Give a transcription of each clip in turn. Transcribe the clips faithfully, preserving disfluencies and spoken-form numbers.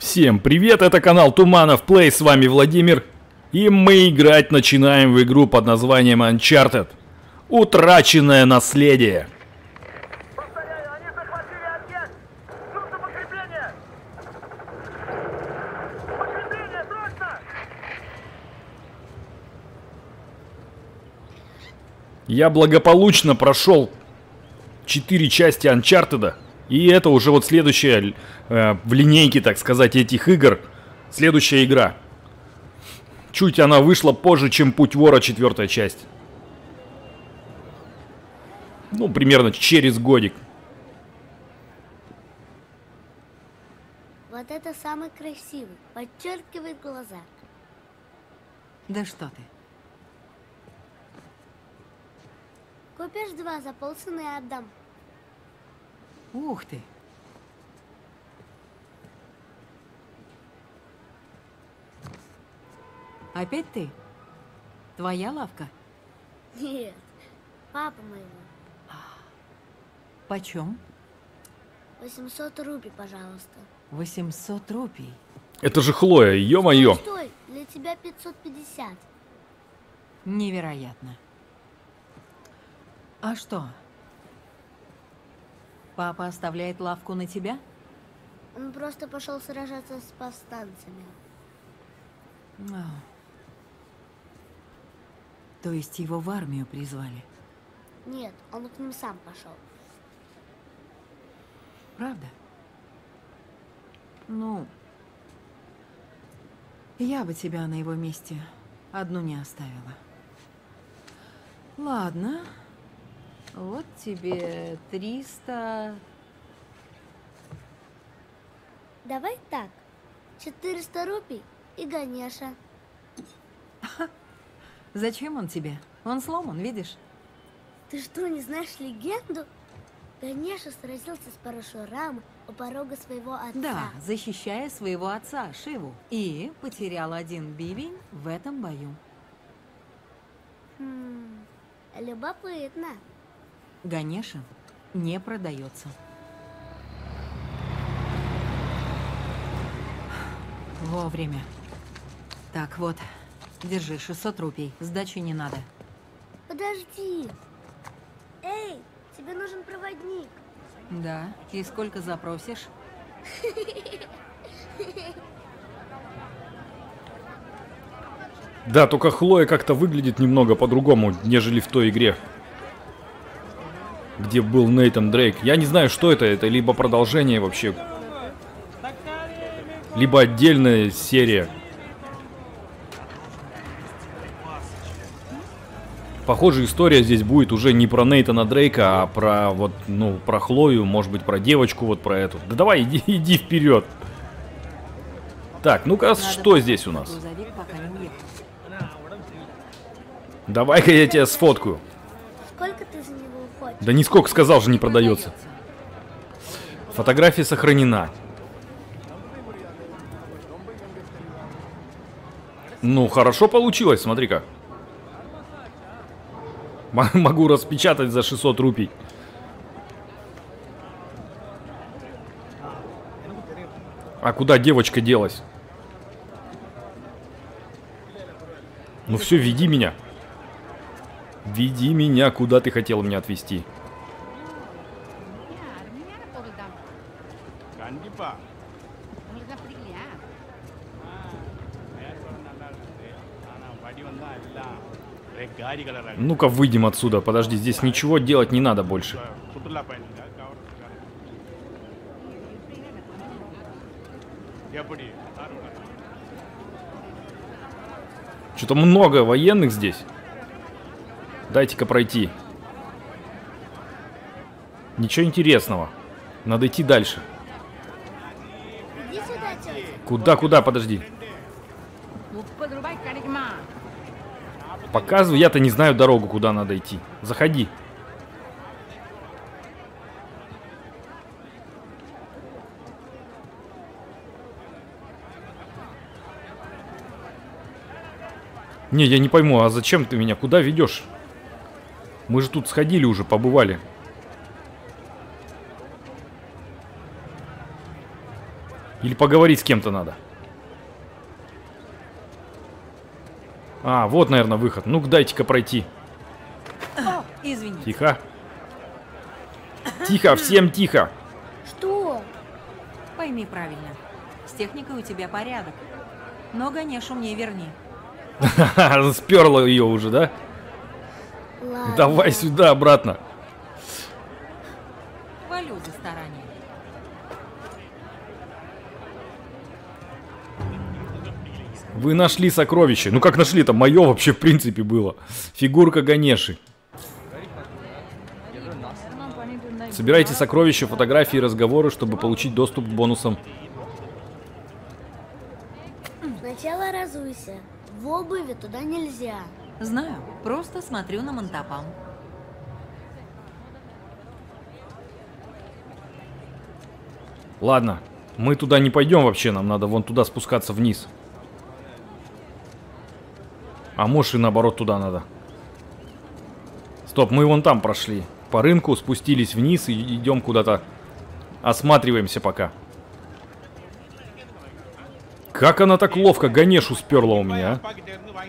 Всем привет, это канал Туманов Плей, с вами Владимир. И мы играть начинаем в игру под названием Uncharted. Утраченное наследие. Повторяю, они захватили объект! Нужно подкрепление! Подкрепление, срочно! Я благополучно прошел четыре части Uncharted. И это уже вот следующая э, в линейке, так сказать, этих игр. Следующая игра. Чуть она вышла позже, чем Путь вора, четвертая часть. Ну, примерно через годик. Вот это самый красивый, подчеркивает глаза. Да что ты? Купишь два, за полцены отдам. Ух ты! Опять ты? Твоя лавка? Нет, папа моего. Почем? восемьсот рупий, пожалуйста. восемьсот рупий. Это же Хлоя, ё-моё. Стой, для тебя пятьсот пятьдесят. Невероятно. А что? Папа оставляет лавку на тебя? Он просто пошел сражаться с повстанцами. А. То есть его в армию призвали? Нет, он к ним сам пошел. Правда? Ну, я бы тебя на его месте одну не оставила. Ладно. Вот тебе триста... Давай так, четыреста рупий и Ганеша. Зачем он тебе? Он сломан, видишь? Ты что, не знаешь легенду? Ганеша сразился с Парашурамом у порога своего отца. Да, защищая своего отца, Шиву. И потерял один бивень в этом бою. Хм, любопытно. Ганеша не продается. Вовремя. Так, вот, держи, шестьсот рупий. Сдачи не надо. Подожди. Эй, тебе нужен проводник. Да, и сколько запросишь? Да, только Хлоя как-то выглядит немного по-другому, нежели в той игре, где был Нейтан Дрейк. Я не знаю, что это. Это либо продолжение вообще, либо отдельная серия. Похоже, история здесь будет уже не про Нейтана Дрейка, а про вот, ну, про Хлою, может быть, про девочку, вот про эту. Да давай, иди, иди вперед. Так, ну-ка, что здесь у нас? Грузовик пока не уехал. Давай-ка я тебя сфоткаю. Сколько ты за него хочешь? Да нисколько, сказал же, не продается. Фотография сохранена. Ну, хорошо получилось, смотри-ка. М- Могу распечатать за шестьсот рупий. А куда девочка делась? Ну все, веди меня. Веди меня, куда ты хотел меня отвезти. கண்டிப்பா Ну-ка, выйдем отсюда. Подожди, здесь ничего делать не надо больше. சுற்றுலா பயணிகள் எப்படி Что-то много военных здесь. Дайте-ка пройти. Ничего интересного. Надо идти дальше. Иди сюда, тетя. Куда, куда, подожди. Показывай, я-то не знаю дорогу, куда надо идти. Заходи. Не, я не пойму, а зачем ты меня? Куда ведешь? Мы же тут сходили уже, побывали. Или поговорить с кем-то надо. А, вот, наверное, выход. Ну-ка, дайте-ка пройти. Извини. Тихо. Тихо, всем тихо. Что? Пойми правильно. С техникой у тебя порядок. Но Ганешу мне верни. Сперла ее уже, да? Ладно. Давай сюда, обратно. Хвалю за старание. Вы нашли сокровище. Ну как нашли-то? Мое вообще в принципе было. Фигурка Ганеши. Собирайте сокровища, фотографии и разговоры, чтобы получить доступ к бонусам. Сначала разуйся. В обуви туда нельзя. Знаю, просто смотрю на Монтапан. Ладно, мы туда не пойдем вообще, нам надо вон туда спускаться вниз. А может и наоборот туда надо. Стоп, мы вон там прошли. По рынку спустились вниз и идем куда-то. Осматриваемся пока. Как она так ловко Ганешу сперла у меня, а?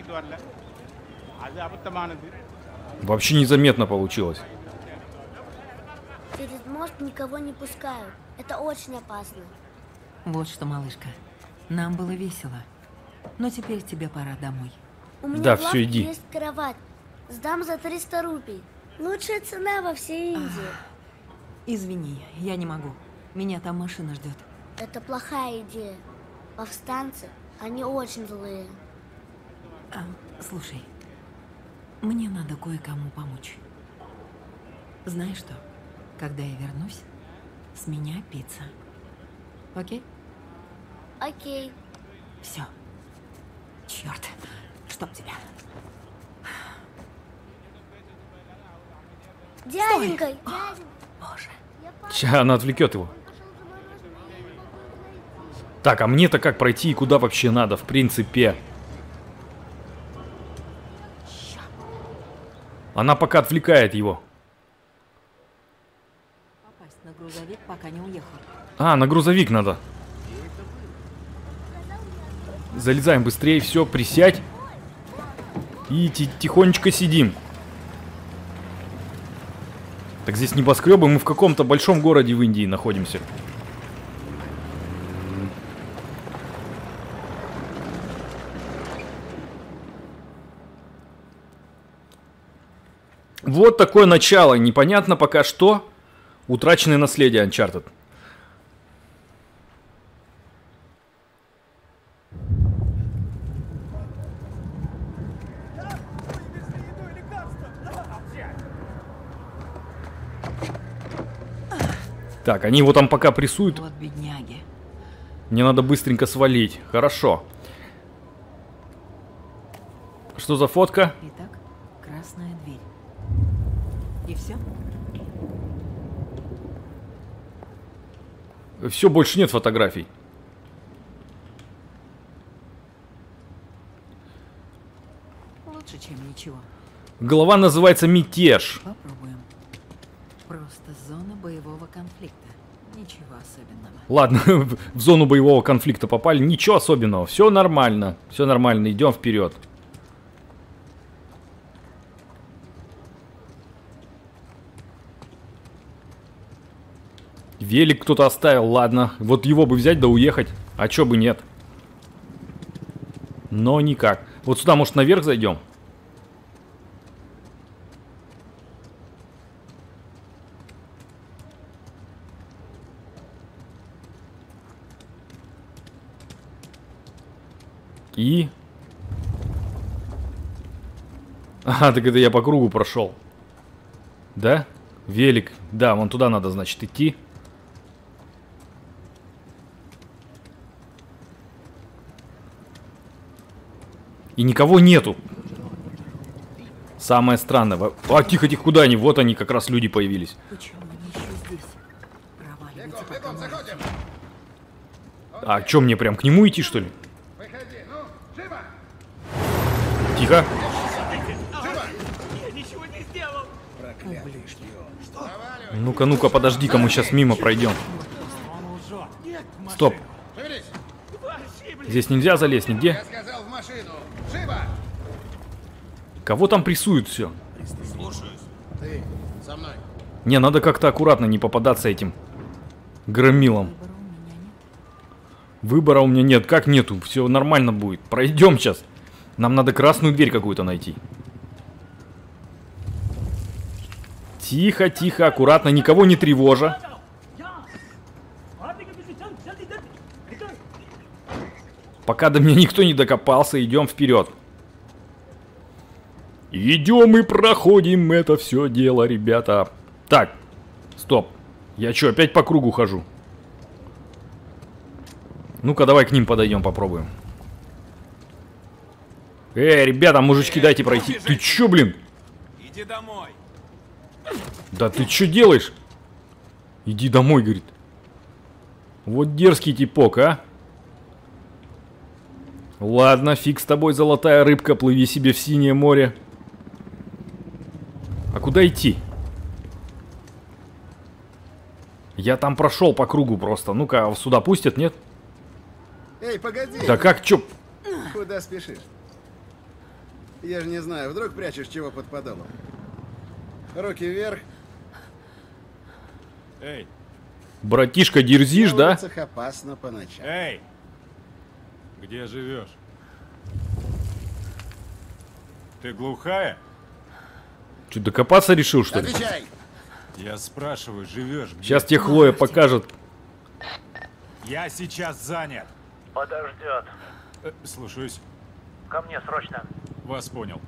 Вообще незаметно получилось. Через мост никого не пускают. Это очень опасно. Вот что, малышка. Нам было весело. Но теперь тебе пора домой. У меня Да, в всё, лавке иди. есть кровать. Сдам за триста рупий. Лучшая цена во всей Индии. Извини, я не могу. Меня там машина ждет. Это плохая идея. Повстанцы, они очень злые. А, слушай, мне надо кое-кому помочь. Знаешь что? Когда я вернусь, с меня пицца. Окей? Окей. Все. Черт, чтоб тебя. Дяденька, дяденька, Боже. я пошел Ща она отвлекет его. за мороженым, я не могу его найти. Так, а мне-то как пройти и куда вообще надо, в принципе? Она пока отвлекает его. Попасть на грузовик, пока не уехал. А, на грузовик надо. Залезаем быстрее, все, присядь. И ти- тихонечко сидим. Так здесь небоскребы, мы в каком-то большом городе в Индии находимся. Вот такое начало. Непонятно пока что. Утраченное наследие Uncharted. Так, они его там пока прессуют. Вот бедняги. Мне надо быстренько свалить. Хорошо. Что за фотка? Итак, красная дверь. И все? Все, больше нет фотографий. Лучше, чем ничего. Глава называется «Мятеж». Попробуем. Просто зона боевого конфликта. Ничего особенного. Ладно, в зону боевого конфликта попали. Ничего особенного. Все нормально. Все нормально. Идем вперед. Велик кто-то оставил. Ладно. Вот его бы взять да уехать. А чё бы нет. Но никак. Вот сюда, может, наверх зайдем? И... Ага, так это я по кругу прошел. Да? Велик. Да, вон туда надо, значит, идти. И никого нету. Самое странное. А, тихо, тихо, куда они? Вот они, как раз люди появились. Почему они еще здесь? Проваливайте, пока можете. А что, мне прям к нему идти, что ли? Выходи, ну, живо! Тихо. Я ничего не сделал! Ну-ка, ну-ка, подожди-ка, мы сейчас мимо пройдем. Стоп. Здесь нельзя залезть нигде. Я сказал, в машину. Живо! Кого там прессуют все? Слушаюсь. Ты со мной. Не, надо как-то аккуратно не попадаться этим громилам. Выбора у меня нет. Как нету? Все нормально будет. Пройдем сейчас. Нам надо красную дверь какую-то найти. Тихо, тихо, аккуратно, никого не тревожа. Пока до меня никто не докопался, идем вперед. Идем и проходим это все дело, ребята. Так, стоп. Я что, опять по кругу хожу? Ну-ка, давай к ним подойдем, попробуем. Эй, ребята, мужички, дайте пройти. Ты чё, блин? Иди домой. Да ты чё делаешь? Иди домой, говорит. Вот дерзкий типок, а? Ладно, фиг с тобой, золотая рыбка, плыви себе в синее море. А куда идти? Я там прошел по кругу просто. Ну-ка, сюда пустят, нет? Эй, погоди! Да как, чё? Куда спешишь? Я же не знаю, вдруг прячешь чего под подолом. Руки вверх. Эй, Братишка, дерзишь, На да? улицах опасно по ночам. эй! Где живешь? Ты глухая? Чё, докопаться решил, что ли? Отвечай! Я спрашиваю, живешь где? Сейчас тебе Хлоя покажет. Я сейчас занят. Подождет. Э, слушаюсь. Ко мне срочно. Вас понял.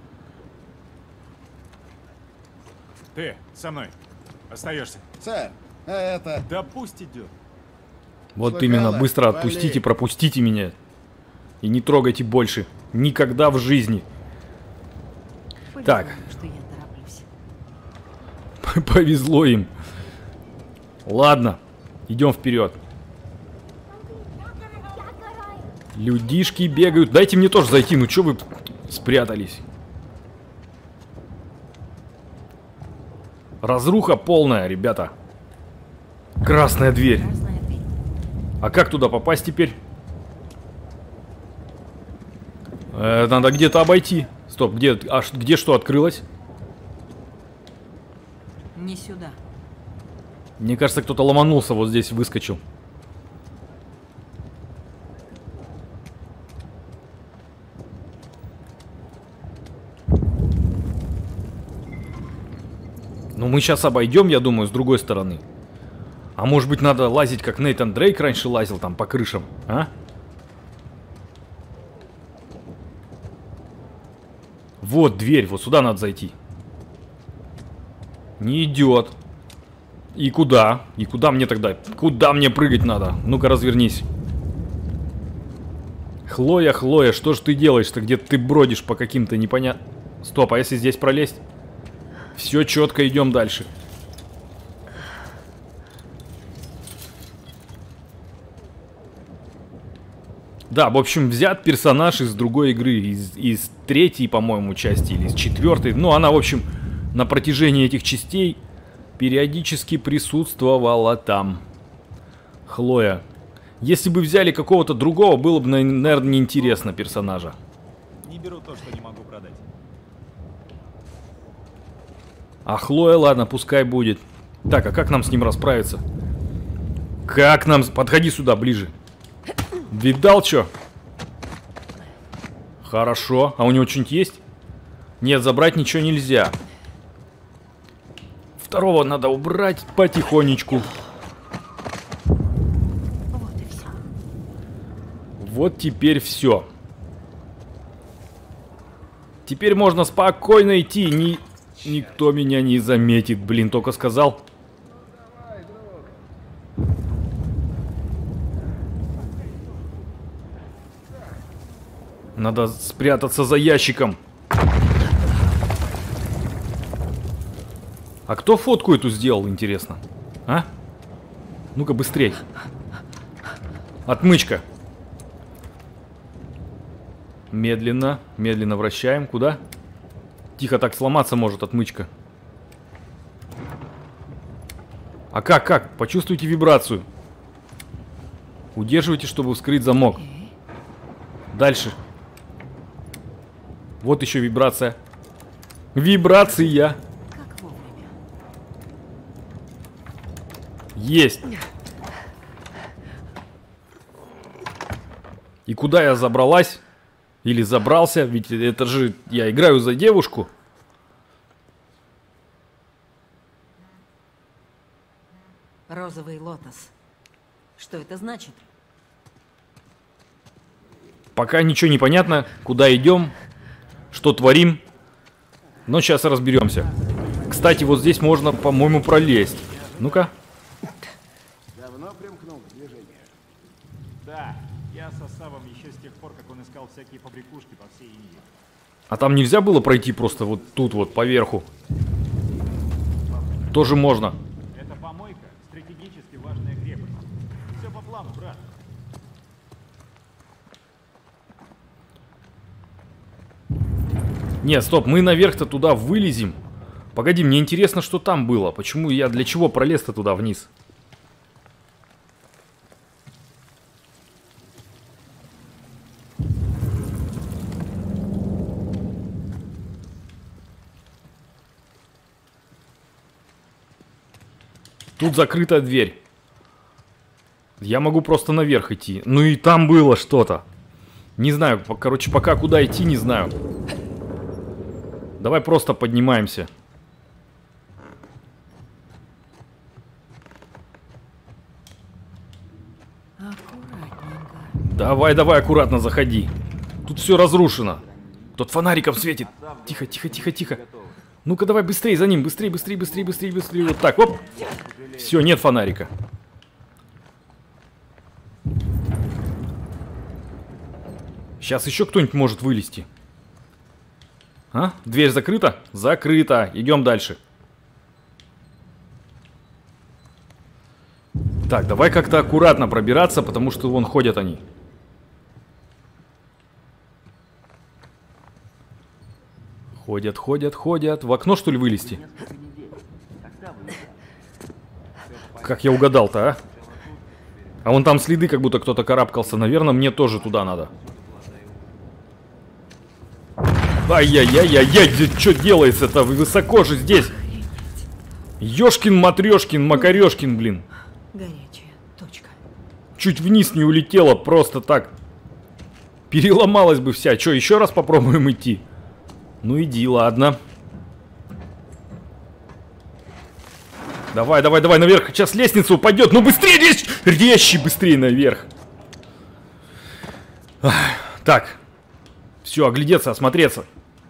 Ты со мной остаешься. Сэр, а это... Да пусть идет. Вот Слыхала? именно, быстро Вали. отпустите, пропустите меня. И не трогайте больше. Никогда в жизни. Так. Повезло, что я тороплюсь. Повезло им. Ладно, идем вперед. Людишки бегают. Дайте мне тоже зайти. Ну что вы спрятались? Разруха полная, ребята. Красная дверь. Красная дверь. А как туда попасть теперь? Э, надо где-то обойти. Стоп, где, а, ш- где что открылось? Не сюда. Мне кажется, кто-то ломанулся, вот здесь выскочил. Ну, мы сейчас обойдем, я думаю, с другой стороны. А может быть, надо лазить, как Нейтан Дрейк раньше лазил, там, по крышам, а? Вот дверь, вот сюда надо зайти. Не идет. И куда? И куда мне тогда? Куда мне прыгать надо? Ну-ка, развернись. Хлоя, Хлоя, что же ты делаешь-то? Где ты бродишь по каким-то непонятным... Стоп, а если здесь пролезть? Все четко, идем дальше. Да, в общем, взят персонаж из другой игры, из, из третьей, по-моему, части, или из четвертой. Ну, она, в общем, на протяжении этих частей периодически присутствовала там. Хлоя. Если бы взяли какого-то другого, было бы, наверное, неинтересно персонажа. Не беру то, что не могу продать. А Хлоя, ладно, пускай будет. Так, а как нам с ним расправиться? Как нам... Подходи сюда, ближе. Видал, чё? Хорошо. А у него что-нибудь есть? Нет, забрать ничего нельзя. Второго надо убрать потихонечку. Вот и все. Вот теперь все. Теперь можно спокойно идти. Ни... Никто меня не заметит. Блин, только сказал. Надо спрятаться за ящиком. А кто фотку эту сделал, интересно? А? Ну-ка, быстрей. Отмычка. Медленно, медленно вращаем. Куда? Тихо, так сломаться может отмычка. А как, как? Почувствуйте вибрацию. Удерживайте, чтобы вскрыть замок. Дальше. Вот еще вибрация. Вибрация. Как вовремя. Есть. И куда я забралась? Или забрался? Ведь это же я играю за девушку. Розовый лотос. Что это значит? Пока ничего не понятно, куда идем, что творим. Но сейчас разберемся. Кстати, вот здесь можно, по-моему, пролезть. Ну-ка. Давно примкнул к движению. Да, я с составом еще с тех пор, как он искал всякие побрякушки по всей Индии. А там нельзя было пройти просто вот тут вот, поверху? Тоже можно. Это помойка, стратегически важная крепость. Все по плану, брат. Нет, стоп, мы наверх-то туда вылезем. Погоди, мне интересно, что там было. Почему я, для чего пролез-то туда вниз? Тут закрытая дверь. Я могу просто наверх идти. Ну и там было что-то. Не знаю, по- короче, пока куда идти, не знаю. Давай просто поднимаемся. Аккуратненько. Давай, давай, аккуратно заходи. Тут все разрушено. Тот фонариком светит. Тихо, тихо, тихо, тихо. Ну-ка, давай быстрее за ним. Быстрее, быстрее, быстрее, быстрее, быстрее. Вот так, оп. Все, нет фонарика. Сейчас еще кто-нибудь может вылезти. А? Дверь закрыта? Закрыта. Идем дальше. Так, давай как-то аккуратно пробираться, потому что вон ходят они. Ходят, ходят, ходят. В окно, что ли, вылезти? Как я угадал-то, а? А вон там следы, как будто кто-то карабкался. Наверное, мне тоже туда надо. Ай-яй-яй-яй-яй, что делается-то? Высоко же здесь. Ёшкин, матрешкин, макарешкин, блин. Горячая точка. Чуть вниз не улетела, просто так. Переломалась бы вся. Че, еще раз попробуем идти? Ну иди, ладно. Давай, давай, давай наверх. Сейчас лестница упадет. Ну быстрее, резче, резче, быстрее наверх. Ах, так. Все, оглядеться, осмотреться.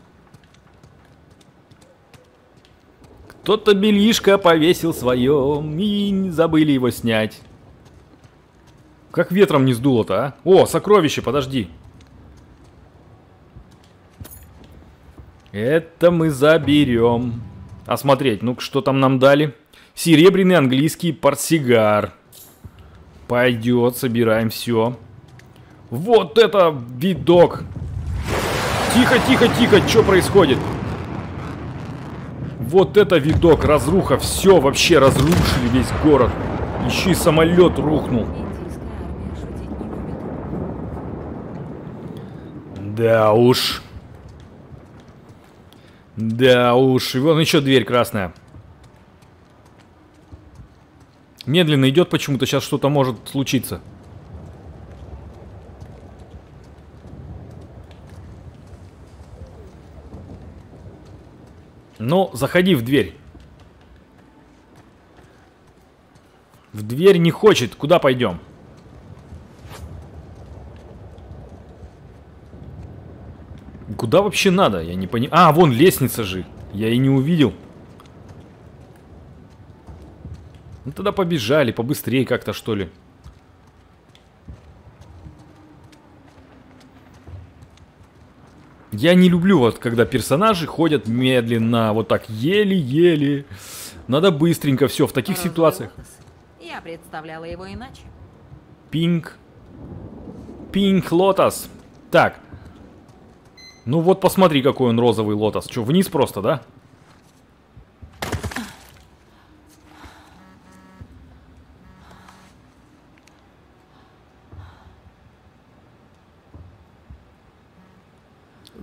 Кто-то бельишко повесил свое, и забыли его снять. Как ветром не сдуло-то, а? О, сокровище, подожди. Это мы заберем. Осмотреть, ну-ка, что там нам дали? Серебряный английский портсигар. Пойдет, собираем все. Вот это видок. Тихо, тихо, тихо, что происходит? Вот это видок, разруха, все вообще разрушили весь город. Еще и самолет рухнул. Индийская армия шутить не любит. Да уж. Да уж. И вон еще дверь красная. Медленно идет почему-то, сейчас что-то может случиться. Ну, заходи в дверь. В дверь не хочет. Куда пойдем? Куда вообще надо? Я не понимаю. А, вон лестница же. Я и не увидел. Ну тогда побежали, побыстрее как-то, что ли. Я не люблю, вот, когда персонажи ходят медленно, вот так, еле-еле. Надо быстренько все в таких Розовый ситуациях. лотос. Я представляла его иначе. Пинк. Пинк лотос. Так. Ну вот посмотри, какой он розовый лотос. Что, вниз просто, да?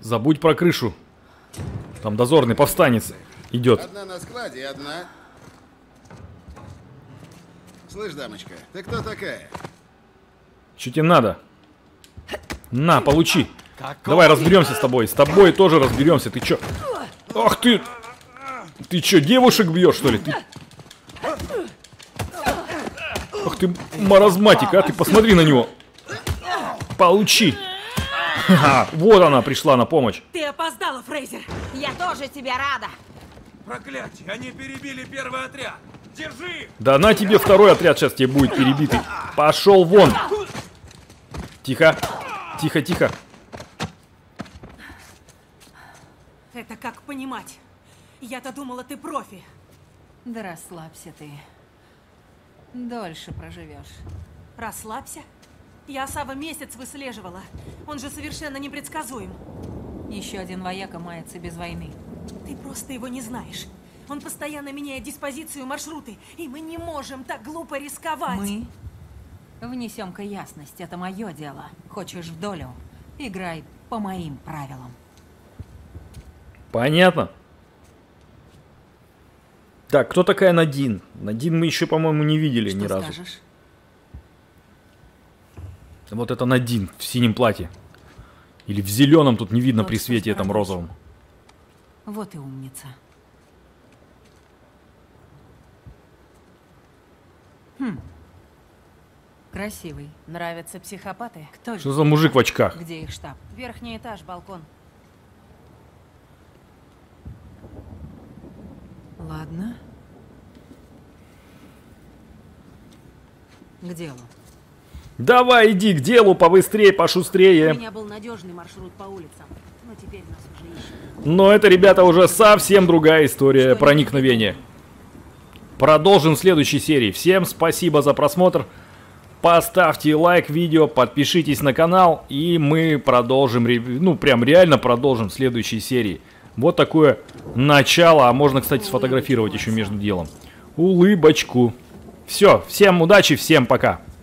Забудь про крышу. Там дозорный повстанец идет. Одна на складе, одна. Слышь, дамочка, ты кто такая? Что тебе надо? На, получи. Давай разберемся с тобой. С тобой тоже разберемся. Ты чё? Ах ты! Ты чё, девушек бьешь, что ли? Ты... Ах ты, маразматик, а? Ты посмотри на него. Получи. Ха-ха, вот она пришла на помощь. Ты опоздала, Фрейзер. Я тоже тебе рада. Проклятие, они перебили первый отряд. Держи! Да на тебе второй отряд сейчас тебе будет перебитый. Пошел вон. Тихо. Тихо, тихо. Это как понимать? Я-то думала, ты профи. Да расслабься ты. Дольше проживешь. Расслабься. Я Асава месяц выслеживала. Он же совершенно непредсказуем. Еще один вояка мается без войны. Ты просто его не знаешь. Он постоянно меняет диспозицию, маршруты, и мы не можем так глупо рисковать. Мы внесем-ка ясность, это мое дело. Хочешь в долю? Играй по моим правилам. Понятно. Так, кто такая Надин? Надин мы еще, по-моему, не видели Что ни разу. скажешь? Вот это Надин в синем платье. Или в зеленом, тут не видно Вот при что свете этом старалась. розовом. Вот и умница. Хм. Красивый. Нравятся психопаты? Кто Что же? за мужик в очках? Где их штаб? Верхний этаж, балкон. Ладно. К делу. Давай, иди к делу, побыстрее, У пошустрее. меня был надежный маршрут по улицам, но теперь нас уже ищут. Но это, ребята, уже совсем другая история проникновения. Продолжим в следующей серии. Всем спасибо за просмотр. Поставьте лайк видео, подпишитесь на канал, и мы продолжим, ну прям реально продолжим в следующей серии. Вот такое начало, а можно, кстати, сфотографировать еще между делом. Улыбочку. Все, всем удачи, всем пока.